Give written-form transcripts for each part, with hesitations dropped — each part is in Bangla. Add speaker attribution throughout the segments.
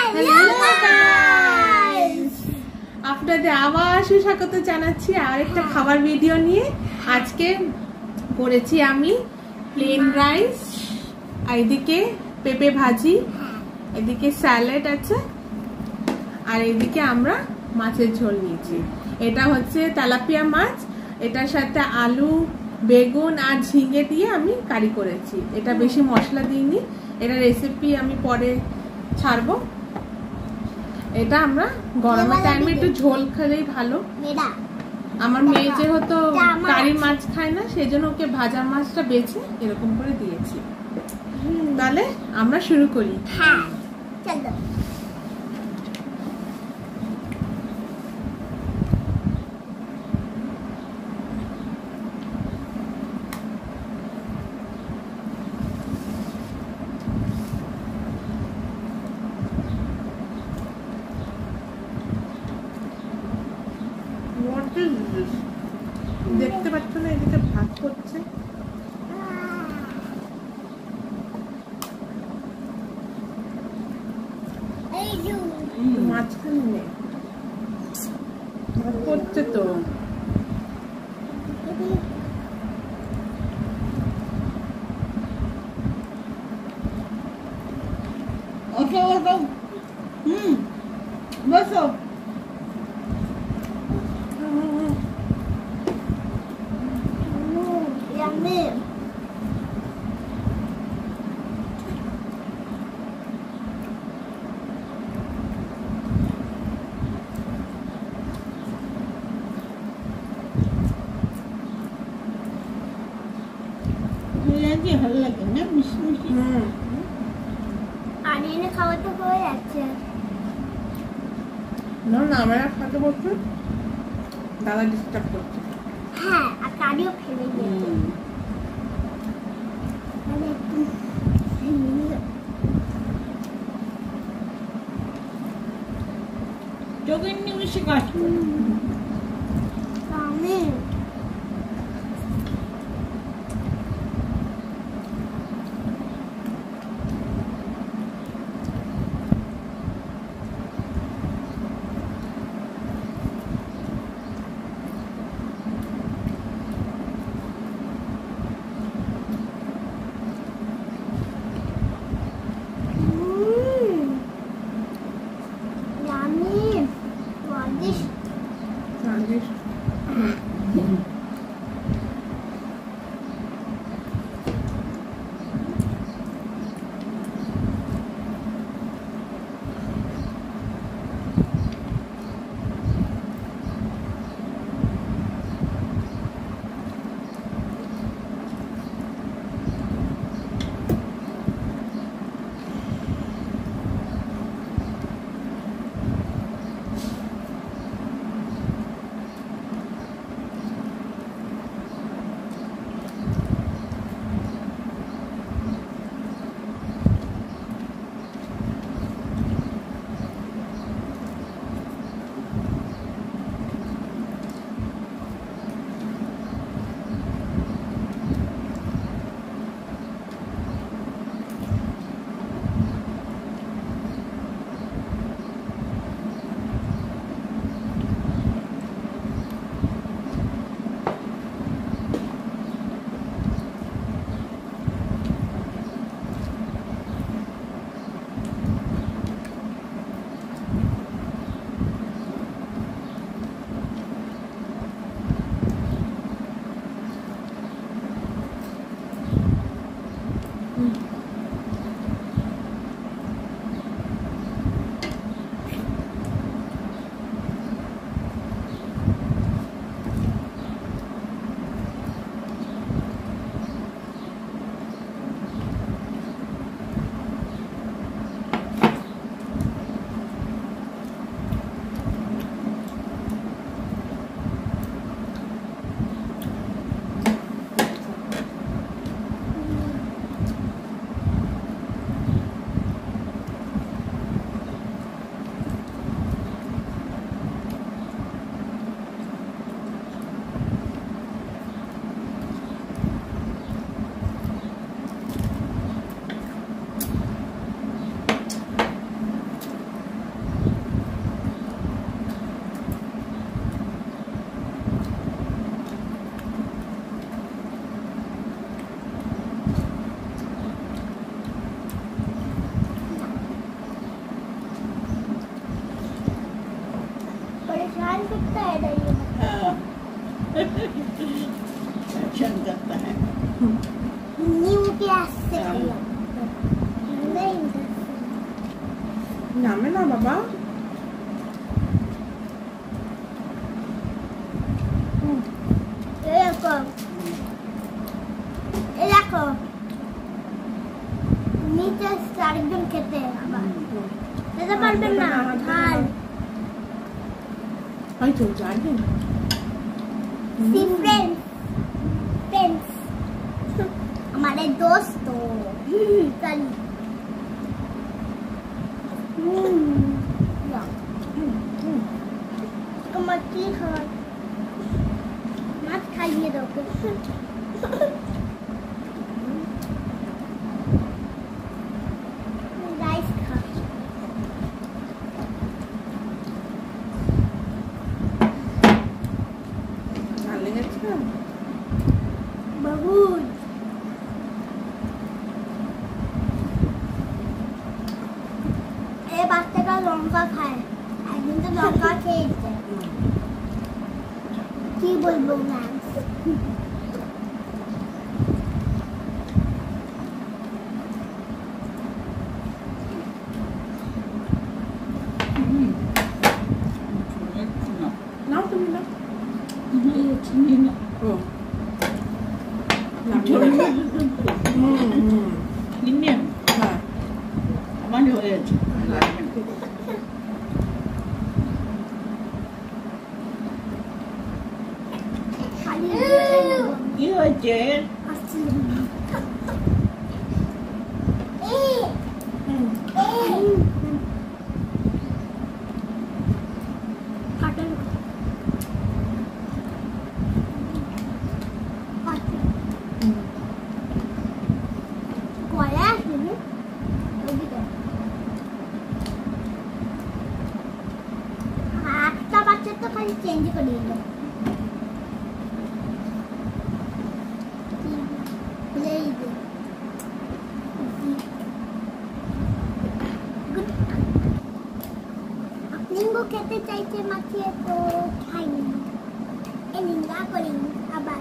Speaker 1: আপনাদের আবার সুস্বাগত জানাচ্ছি আর একটা খাবার ভিডিও নিয়ে। আজকে করেছি আমি প্লেন রাইস, আর এদিকে পেঁপে ভাজি, এদিকে স্যালাড আছে, আর এদিকে আমরা মাছের ঝোল নিয়েছি। এটা হচ্ছে তেলাপিয়া মাছ, এটার সাথে আলু, বেগুন আর ঝিঙে দিয়ে আমি কারি করেছি। এটা বেশি মশলা দিইনি, এটা রেসিপি আমি পরে ছাড়বো। এটা আমরা গরমের টাইমে একটু ঝোল খেলেই ভালো। আমার মেয়ে যেহেতু কারি মাছ খায় না, সেই জন্য ওকে ভাজা মাছটা বেছে এরকম করে দিয়েছি। তাহলে আমরা শুরু করি।
Speaker 2: হ্যাঁ, চলো।
Speaker 1: দেখতে পাচ্ছ না, এদিকে ভাত করছে। মাঝখানে নেই, ভাত করছে তো। বসো। ভালো লাগে না মিষ্টি মিষ্টি।
Speaker 2: আর এনে খাওয়া তো হয়ে যাচ্ছে
Speaker 1: না না, আমরা খাতে বলছি, দাদা ডিস্টার্ব করছে।
Speaker 2: হ্যাঁ, আর কারিও ফেলে দিয়েছে।
Speaker 1: চোখের নিমিশে কাজ করে।
Speaker 2: আমি
Speaker 3: लगता है।
Speaker 2: न्यू क्लास से
Speaker 3: हाँ।
Speaker 2: नहीं
Speaker 1: নামে না বাবা।
Speaker 2: দেখো নিচে আরেকজন খেতে আবার খেতে পারবেন না ঝাল
Speaker 1: ওই তো জানি।
Speaker 2: सी फ्रेंड्स फ्रेंड्स हमारे दोस्तों कल मछली खा मत खाइए दो राइस खा
Speaker 1: ঝাল লেগেছে?
Speaker 2: बहुत ए বাচ্চাটা লঙ্কা খায় একদিন তো লঙ্কা খেয়েছে কি বলবো ম্যাম
Speaker 3: ना
Speaker 1: নাও তুমি নাও।
Speaker 3: ये चीनी ना
Speaker 1: ও নামিয়ে
Speaker 3: चीनी
Speaker 1: হ্যাঁ
Speaker 3: हमारे हो जाए
Speaker 2: খালি
Speaker 3: ये हो जाए
Speaker 2: একটা বাচ্চা তো খালি চেঞ্জ করে দিল নিম্বু খেতে চাইছে মাখিয়ে তো খাইনি এই নিন্দা করি আবার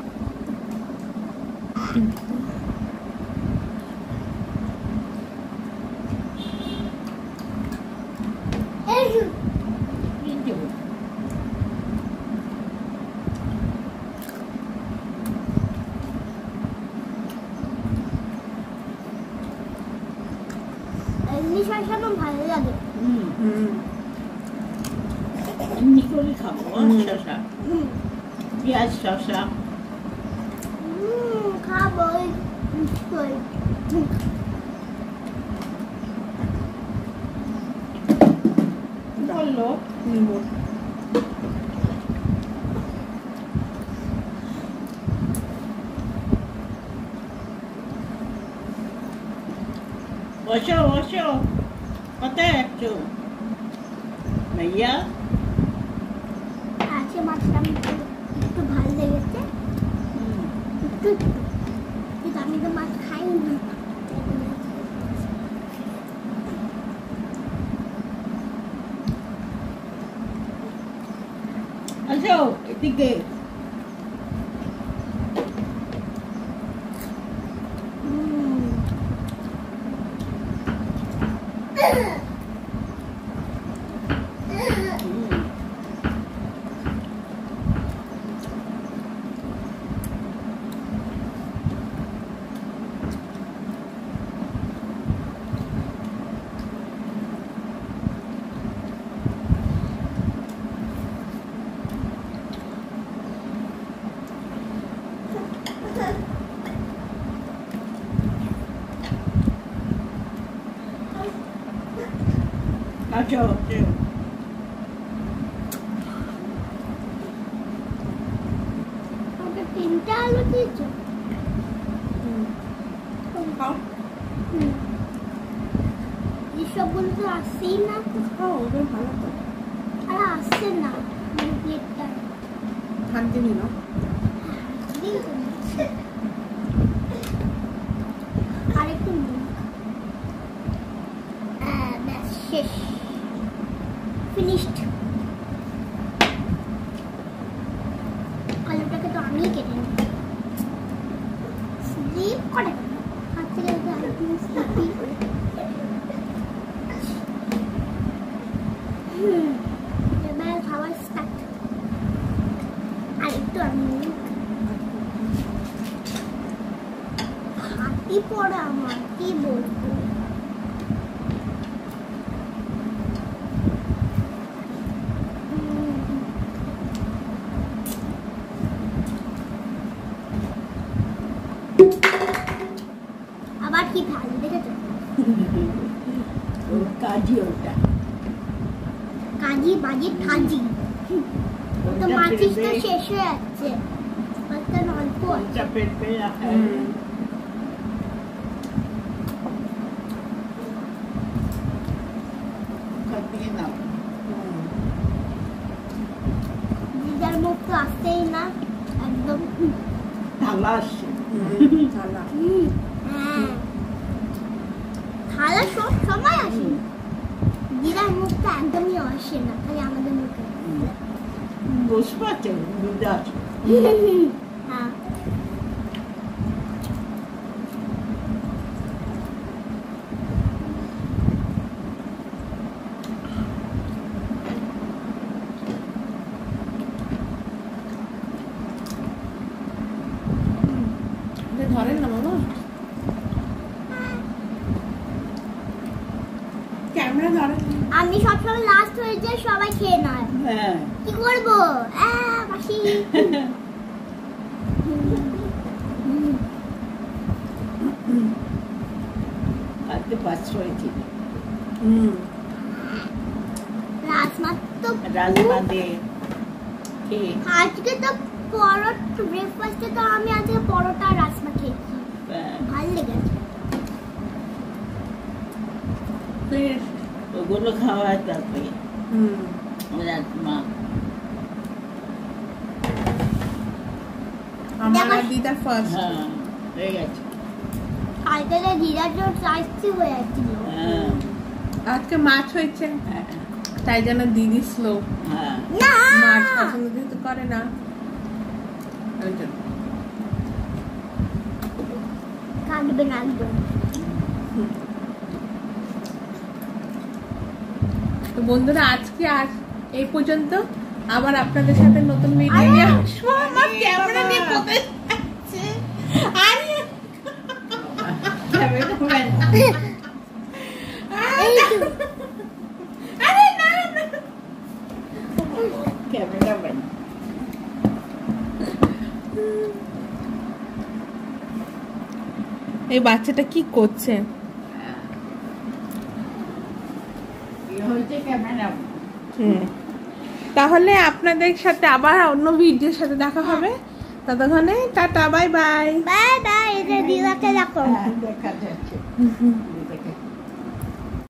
Speaker 2: এমনি শসা আমার ভালো লাগে
Speaker 3: निकोली खाओ शशा प्याज शशा
Speaker 2: খাবো নিশ্চয়ই
Speaker 3: बोलो
Speaker 1: নিবো।
Speaker 3: বসো বসো কোথায় একটু ভাইয়া
Speaker 2: আছে মাছটা আমি একটু ভালো লেগেছে একটু কিন্তু আমি তো মাছ খাইনি
Speaker 3: আসো এদিকে আসো
Speaker 2: আমাকে তিনটা আলু দিয়েছো
Speaker 1: খাও
Speaker 2: এইসবগুলো তো আসছেই না
Speaker 1: খাও ওদের ভালো তো।
Speaker 2: আর আসছে না প্লেটটা
Speaker 1: শান্তি নিল।
Speaker 2: আরেকটু ব্যাস শেষ ফিনিশড আলুটাকে তো আমি কেটে নিই কি পড়ে আমার কি বলবো আবার কি ভালো দেখেছো
Speaker 3: ওর কাজই ওটা
Speaker 2: কাজি বাজি কাজি তো মাছিস তো শেষ হয়ে যাচ্ছে একটা অল্প
Speaker 3: ওটা পেট পেয়ে রাখা খাপিয়ে নাও
Speaker 2: দিদার মুখ তো আসতেই না একদম
Speaker 3: থালা আসছে
Speaker 1: থালা
Speaker 2: হ্যাঁ থালা সব সময় আসে দিদার মুখটা একদমই আসে না খালি আমাদের মুখে
Speaker 3: বসে পাচ্ছে দুধ আছে
Speaker 2: হ্যাঁ
Speaker 1: ধরেন না মামা ক্যামেরা ধরেন
Speaker 2: আমি সবসময় লাস্ট হয়ে যাই সবাই খেয়ে নেয়
Speaker 3: হ্যাঁ
Speaker 2: কি করবো মাসি
Speaker 3: আজকে 5 হয়েছিল
Speaker 2: রাজমা তো
Speaker 3: রাজমা দিয়ে খেয়ে
Speaker 2: আজকে তো পরোটা ব্রেকফাস্টে তো আমি আজকে পরোটা আর রাজমা খেয়েছি ভালো লেগেছে
Speaker 3: ওগুলো খাওয়া তারপরে রাজমা
Speaker 1: আমার দিদা ফার্স্ট
Speaker 3: হ্যাঁ হয়ে গেছে
Speaker 2: কালকে যে দিদার জন্য চাইছি হয়ে যাচ্ছিল
Speaker 3: হ্যাঁ
Speaker 1: আজকে মাছ হয়েছে
Speaker 3: হ্যাঁ
Speaker 1: তাই জন্য দিদি স্লো
Speaker 3: হ্যাঁ
Speaker 2: না
Speaker 1: মাছ পছন্দ যেহেতু করে না ওই জন্য।
Speaker 2: কাটবে না একদম
Speaker 1: তো বন্ধুরা আজকে আর এই পর্যন্ত আবার আপনাদের সাথে নতুন ভিডিও নিয়ে আসবো আমার ক্যামেরা নিয়ে কোথায় যাচ্ছে আরে আরে না
Speaker 3: ক্যামেরাম্যান
Speaker 1: এই বাচ্চাটা কি করছে
Speaker 3: হচ্ছে ক্যামেরাম্যান
Speaker 1: তাহলে আপনাদের সাথে আবার অন্য ভিডিওর সাথে দেখা হবে ততক্ষণে tata bye bye
Speaker 2: bye bye এটা দিদাকে দেখো
Speaker 3: দেখা যাচ্ছে